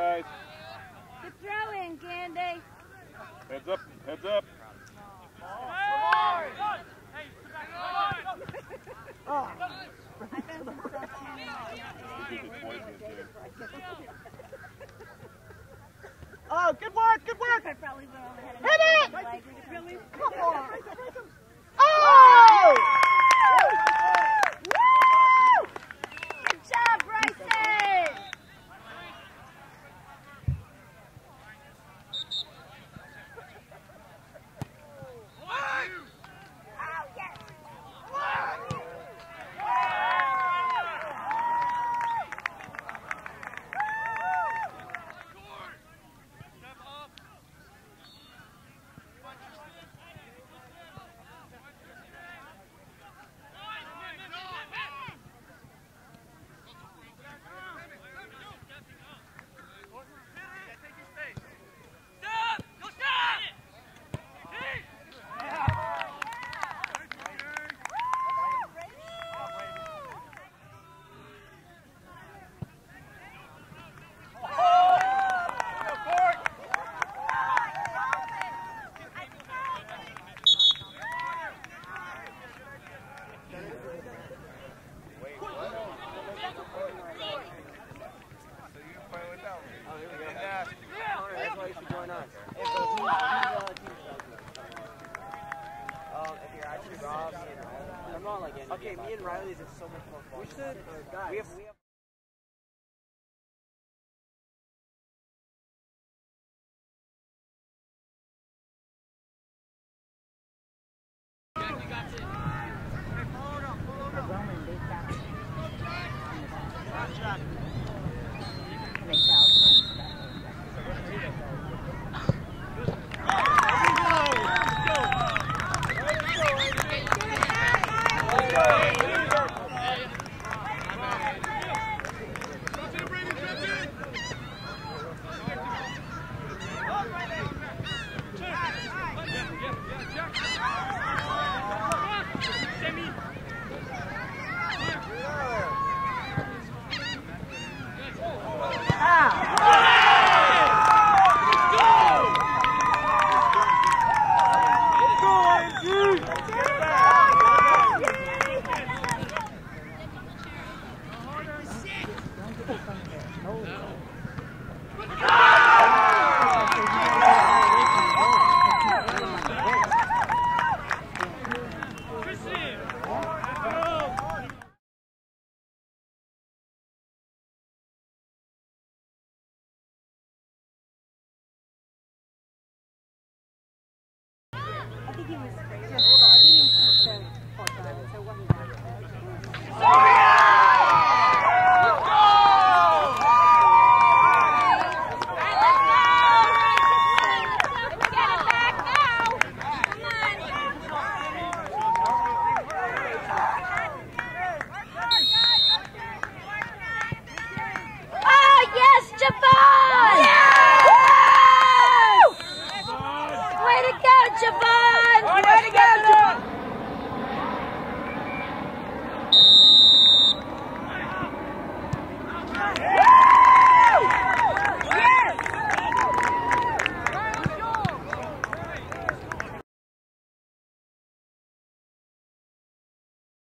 guys. Good throw in, Candy. Heads up, heads up. Oh. Oh, good work, good work. I probably would only had Hit it! Really? Come on. Oh! Woo! Good job, Bryson! Oh, yes! Okay, me and Riley is just so much more fun. We should, guys. We have You got it.